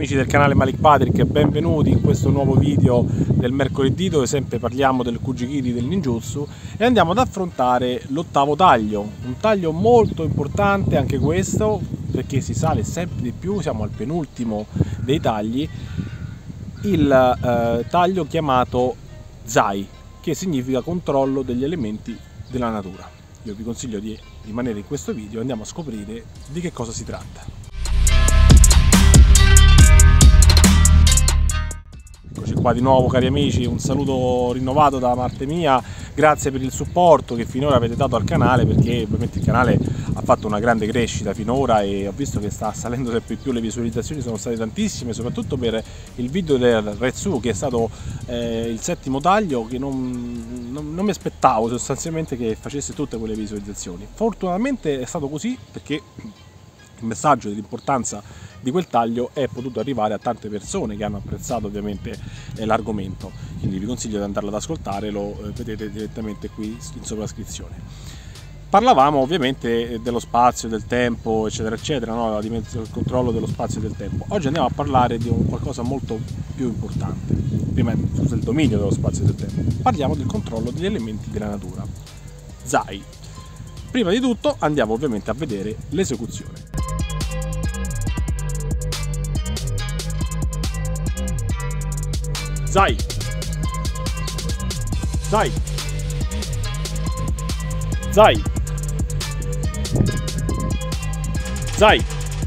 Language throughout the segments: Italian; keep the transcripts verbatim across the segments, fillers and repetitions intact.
Amici del canale Malik Patrick, benvenuti in questo nuovo video del mercoledì dove sempre parliamo del Kujikiri del ninjutsu e andiamo ad affrontare l'ottavo taglio, un taglio molto importante anche questo perché si sale sempre di più, siamo al penultimo dei tagli, il eh, taglio chiamato Zai, che significa controllo degli elementi della natura. Io vi consiglio di rimanere in questo video e andiamo a scoprire di che cosa si tratta. Eccoci qua di nuovo cari amici, un saluto rinnovato da parte mia, grazie per il supporto che finora avete dato al canale, perché ovviamente il canale ha fatto una grande crescita finora e ho visto che sta salendo sempre più, le visualizzazioni sono state tantissime, soprattutto per il video del Retsu, che è stato eh, il settimo taglio, che non, non, non mi aspettavo sostanzialmente che facesse tutte quelle visualizzazioni. Fortunatamente è stato così, perché il messaggio dell'importanza di quel taglio è potuto arrivare a tante persone che hanno apprezzato ovviamente eh, l'argomento, quindi vi consiglio di andarlo ad ascoltare, lo eh, vedete direttamente qui in sovrascrizione. Parlavamo ovviamente dello spazio, del tempo, eccetera eccetera, no? La dimensione, il controllo dello spazio e del tempo. Oggi andiamo a parlare di un qualcosa molto più importante, prima scusa, il dominio dello spazio e del tempo. Parliamo del controllo degli elementi della natura, Zai. Prima di tutto andiamo ovviamente a vedere l'esecuzione. Zai, Zai, Zai, Zai.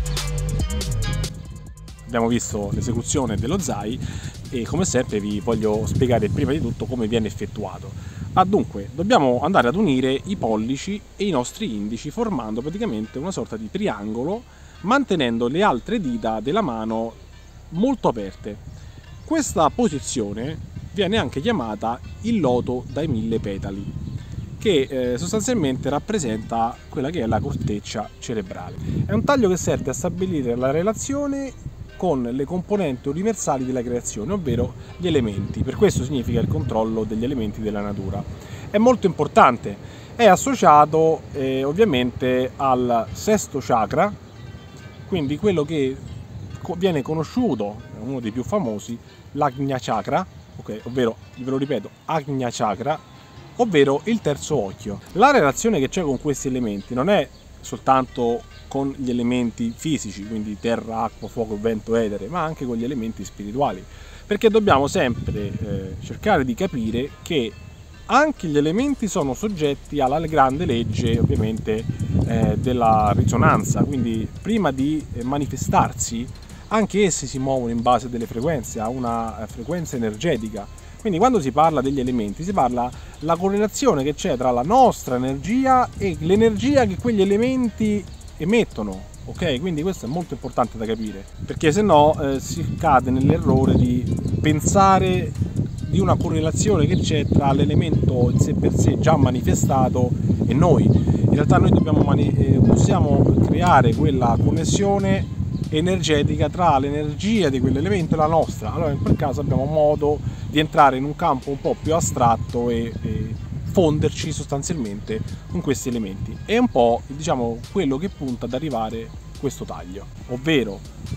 Abbiamo visto l'esecuzione dello Zai e come sempre vi voglio spiegare prima di tutto come viene effettuato. Ah, dunque, dobbiamo andare ad unire i pollici e i nostri indici formando praticamente una sorta di triangolo, mantenendo le altre dita della mano molto aperte. Questa posizione viene anche chiamata il loto dai mille petali, che eh, sostanzialmente rappresenta quella che è la corteccia cerebrale. È un taglio che serve a stabilire la relazione con le componenti universali della creazione, ovvero gli elementi. Per questo significa il controllo degli elementi della natura. È molto importante, è associato eh, ovviamente al sesto chakra, quindi quello che viene conosciuto, uno dei più famosi, l'Agnya Chakra, okay, ovvero, ve lo ripeto, Agnya Chakra, ovvero il terzo occhio. La relazione che c'è con questi elementi non è soltanto con gli elementi fisici, quindi terra, acqua, fuoco, vento, etere, ma anche con gli elementi spirituali, perché dobbiamo sempre eh, cercare di capire che anche gli elementi sono soggetti alla grande legge ovviamente eh, della risonanza, quindi prima di manifestarsi anche essi si muovono in base a delle frequenze, a una frequenza energetica. Quindi quando si parla degli elementi si parla della correlazione che c'è tra la nostra energia e l'energia che quegli elementi emettono. Ok? Quindi questo è molto importante da capire, perché se no eh, si cade nell'errore di pensare di una correlazione che c'è tra l'elemento in sé per sé già manifestato e noi. In realtà noi dobbiamo mani- eh, possiamo creare quella connessione energetica tra l'energia di quell'elemento e la nostra. Allora in quel caso abbiamo modo di entrare in un campo un po' più astratto e, e fonderci sostanzialmente con questi elementi. È un po', diciamo, quello che punta ad arrivare questo taglio, ovvero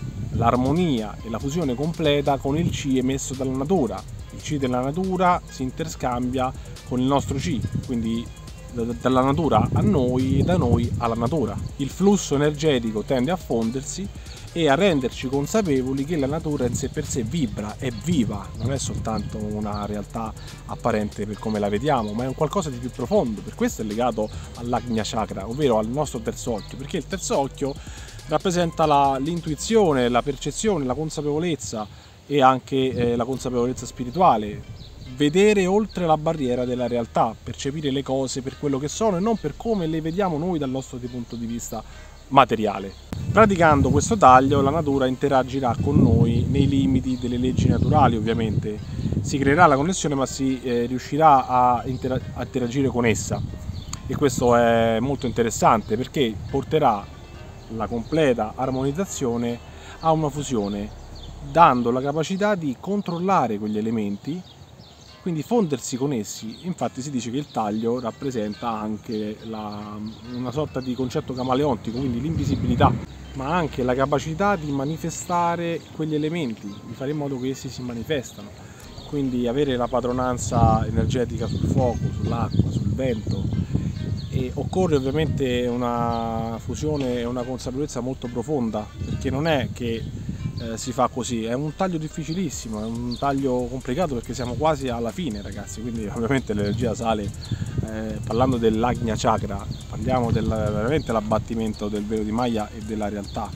l'armonia e la fusione completa con il Chi emesso dalla natura. Il Chi della natura si interscambia con il nostro Chi, quindi dalla natura a noi e da noi alla natura. Il flusso energetico tende a fondersi e a renderci consapevoli che la natura in sé per sé vibra, è viva, non è soltanto una realtà apparente per come la vediamo, ma è un qualcosa di più profondo. Per questo è legato all'Agnya Chakra, ovvero al nostro terzo occhio, perché il terzo occhio rappresenta l'intuizione, la percezione, la consapevolezza e anche eh, la consapevolezza spirituale. Vedere oltre la barriera della realtà, percepire le cose per quello che sono e non per come le vediamo noi dal nostro punto di vista materiale. Praticando questo taglio la natura interagirà con noi nei limiti delle leggi naturali, ovviamente si creerà la connessione ma si eh, riuscirà a, intera a interagire con essa, e questo è molto interessante perché porterà la completa armonizzazione a una fusione, dando la capacità di controllare quegli elementi, quindi fondersi con essi. Infatti si dice che il taglio rappresenta anche la, una sorta di concetto camaleontico, quindi l'invisibilità. ma anche la capacità di manifestare quegli elementi, di fare in modo che essi si manifestano. Quindi avere la padronanza energetica sul fuoco, sull'acqua, sul vento. E occorre ovviamente una fusione e una consapevolezza molto profonda, perché non è che eh, si fa così, è un taglio difficilissimo, è un taglio complicato perché siamo quasi alla fine, ragazzi, quindi ovviamente l'energia sale, eh, parlando dell'Agnya Chakra, parliamo del, veramente dell'abbattimento del velo di Maya e della realtà,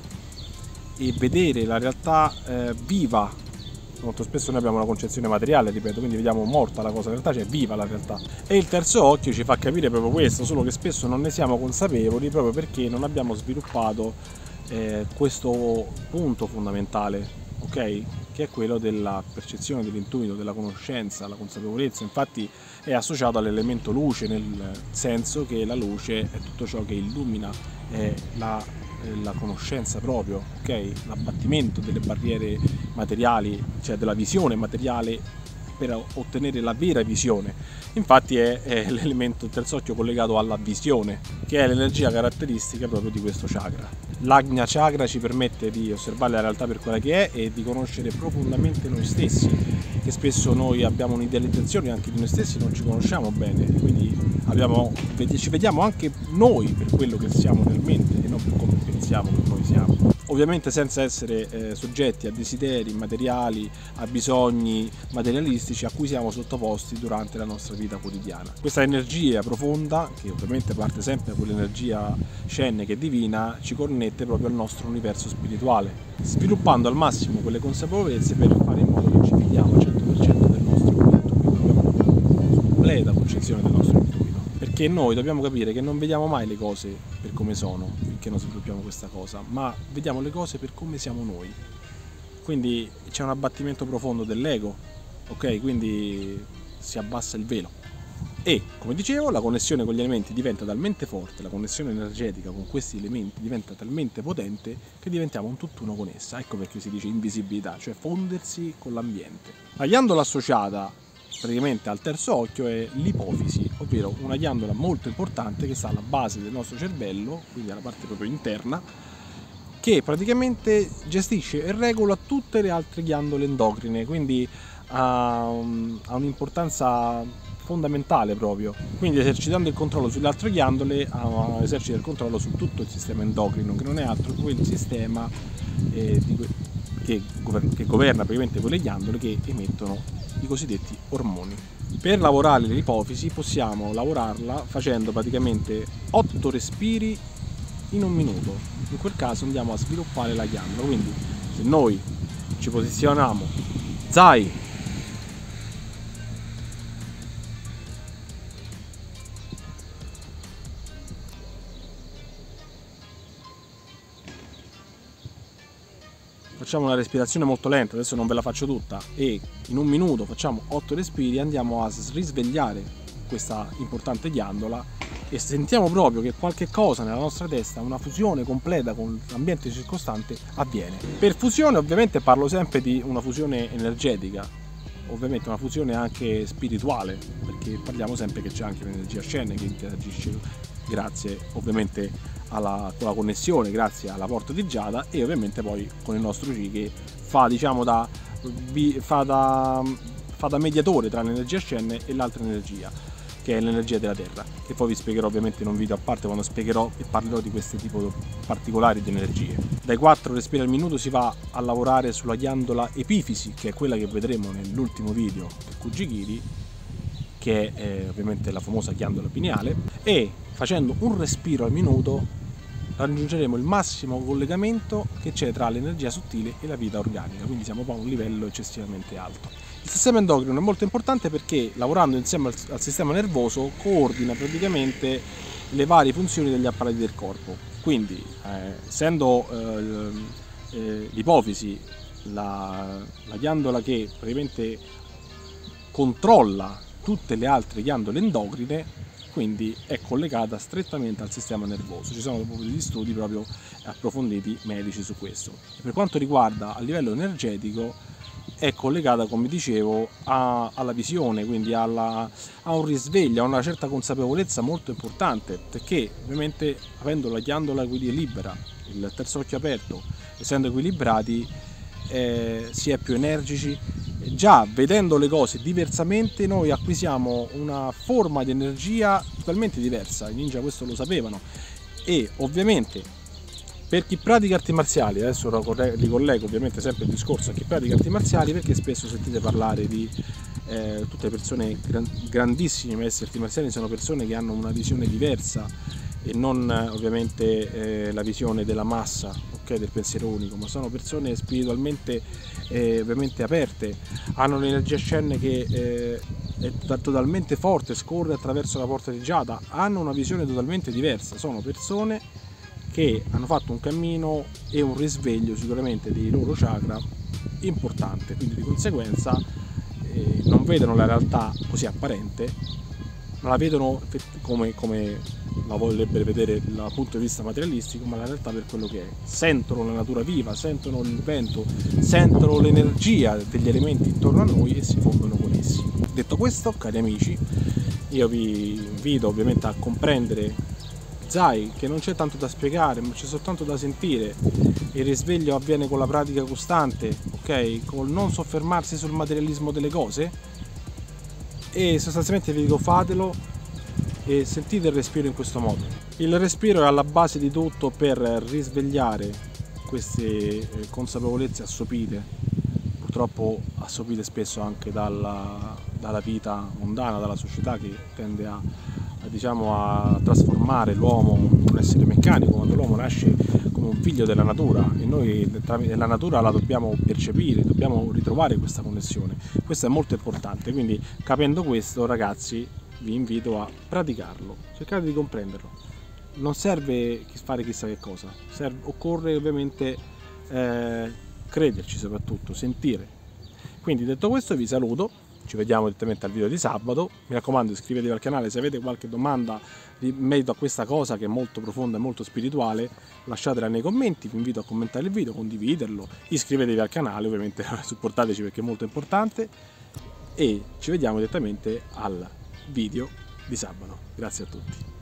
e vedere la realtà eh, viva. Molto spesso noi abbiamo una concezione materiale, ripeto, quindi vediamo morta la cosa, in realtà c'è viva la realtà. E il terzo occhio ci fa capire proprio questo, solo che spesso non ne siamo consapevoli proprio perché non abbiamo sviluppato eh, questo punto fondamentale, ok? Che è quello della percezione, dell'intuito, della conoscenza, la consapevolezza. Infatti è associato all'elemento luce, nel senso che la luce è tutto ciò che illumina, è la la conoscenza proprio, ok? L'abbattimento delle barriere materiali, cioè della visione materiale per ottenere la vera visione. Infatti è, è l'elemento del terzo occhio collegato alla visione, che è l'energia caratteristica proprio di questo chakra. L'Agnya Chakra ci permette di osservare la realtà per quella che è e di conoscere profondamente noi stessi, che spesso noi abbiamo un'idealizzazione anche di noi stessi, non ci conosciamo bene, quindi abbiamo, ci vediamo anche noi per quello che siamo realmente e non per come pensiamo che noi siamo. Ovviamente senza essere eh, soggetti a desideri materiali, a bisogni materialistici a cui siamo sottoposti durante la nostra vita quotidiana. Questa energia profonda, che ovviamente parte sempre da quell'energia scenica e divina, ci connette proprio al nostro universo spirituale, sviluppando al massimo quelle consapevolezze per fare in modo che ci fidiamo al cento per cento del nostro intuito, quindi abbiamo una completa concezione del nostro intuito. Perché noi dobbiamo capire che non vediamo mai le cose per come sono, finché non sviluppiamo questa cosa, ma vediamo le cose per come siamo noi. Quindi c'è un abbattimento profondo dell'ego, ok? Quindi si abbassa il velo. E, come dicevo, la connessione con gli elementi diventa talmente forte, la connessione energetica con questi elementi diventa talmente potente che diventiamo un tutt'uno con essa. Ecco perché si dice invisibilità, cioè fondersi con l'ambiente. La ghiandola associata praticamente al terzo occhio è l'ipofisi, ovvero una ghiandola molto importante che sta alla base del nostro cervello, quindi alla parte proprio interna, che praticamente gestisce e regola tutte le altre ghiandole endocrine, quindi ha, ha un'importanza fondamentale proprio. Quindi esercitando il controllo sulle altre ghiandole esercita il controllo su tutto il sistema endocrino, che non è altro che quel sistema eh, di que che, gover che governa praticamente quelle ghiandole che emettono i cosiddetti ormoni. Per lavorare l'ipofisi possiamo lavorarla facendo praticamente otto respiri in un minuto. In quel caso andiamo a sviluppare la ghiandola, quindi se noi ci posizioniamo zai, facciamo una respirazione molto lenta, adesso non ve la faccio tutta, e in un minuto facciamo otto respiri, andiamo a risvegliare questa importante ghiandola e sentiamo proprio che qualche cosa nella nostra testa, una fusione completa con l'ambiente circostante, avviene. Per fusione ovviamente parlo sempre di una fusione energetica, ovviamente una fusione anche spirituale, perché parliamo sempre che c'è anche l'energia scenica che interagisce grazie ovviamente alla, con la connessione, grazie alla porta di Giada, e ovviamente poi con il nostro Chi che fa, diciamo, da, fa da, fa da mediatore tra l'energia scene e l'altra energia, che è l'energia della terra, che poi vi spiegherò ovviamente in un video a parte quando spiegherò e parlerò di questi tipi particolari di energie. Dai quattro respiri al minuto si va a lavorare sulla ghiandola epifisi, che è quella che vedremo nell'ultimo video del Kujikiri, che è eh, ovviamente la famosa ghiandola pineale, e facendo un respiro al minuto raggiungeremo il massimo collegamento che c'è tra l'energia sottile e la vita organica, quindi siamo poi a un livello eccessivamente alto. Il sistema endocrino è molto importante perché, lavorando insieme al, al sistema nervoso, coordina praticamente le varie funzioni degli apparati del corpo. Quindi, eh, essendo eh, eh, l'ipofisi la, la ghiandola che praticamente controlla tutte le altre ghiandole endocrine, quindi è collegata strettamente al sistema nervoso. Ci sono proprio degli studi proprio approfonditi medici su questo. E per quanto riguarda a livello energetico, è collegata, come dicevo, a, alla visione, quindi alla, a un risveglio, a una certa consapevolezza molto importante, perché ovviamente avendo la ghiandola quindi libera, il terzo occhio aperto, essendo equilibrati, eh, si è più energici. Già vedendo le cose diversamente noi acquisiamo una forma di energia totalmente diversa, i ninja questo lo sapevano, e ovviamente per chi pratica arti marziali, adesso ricollego ovviamente sempre il discorso a chi pratica arti marziali, perché spesso sentite parlare di eh, tutte le persone, gran, grandissimi maestri arti marziali sono persone che hanno una visione diversa e non ovviamente eh, la visione della massa, okay, del pensiero unico, ma sono persone spiritualmente eh, ovviamente aperte, hanno un'energia scena che eh, è totalmente forte, scorre attraverso la porta di Giada, hanno una visione totalmente diversa, sono persone che hanno fatto un cammino e un risveglio sicuramente dei loro chakra importante, quindi di conseguenza eh, non vedono la realtà così apparente, ma la vedono come, come la vorrebbero vedere dal punto di vista materialistico, ma la realtà per quello che è. Sentono la natura viva, sentono il vento, sentono l'energia degli elementi intorno a noi e si fondono con essi. Detto questo, cari amici, io vi invito ovviamente a comprendere Zai, che non c'è tanto da spiegare, ma c'è soltanto da sentire. Il risveglio avviene con la pratica costante, ok? Col non soffermarsi sul materialismo delle cose, e sostanzialmente vi dico fatelo e sentite il respiro in questo modo. Il respiro è alla base di tutto per risvegliare queste consapevolezze assopite, purtroppo assopite spesso anche dalla, dalla vita mondana, dalla società che tende a diciamo a trasformare l'uomo in un essere meccanico, quando l'uomo nasce come un figlio della natura e noi la natura la dobbiamo percepire, dobbiamo ritrovare questa connessione. Questo è molto importante, quindi capendo questo, ragazzi, vi invito a praticarlo, cercate di comprenderlo. Non serve fare chissà che cosa, serve, occorre ovviamente eh, crederci, soprattutto sentire. Quindi detto questo vi saluto. Ci vediamo direttamente al video di sabato, mi raccomando iscrivetevi al canale, se avete qualche domanda in merito a questa cosa che è molto profonda e molto spirituale lasciatela nei commenti, vi invito a commentare il video, condividerlo, iscrivetevi al canale, ovviamente supportateci perché è molto importante e ci vediamo direttamente al video di sabato. Grazie a tutti.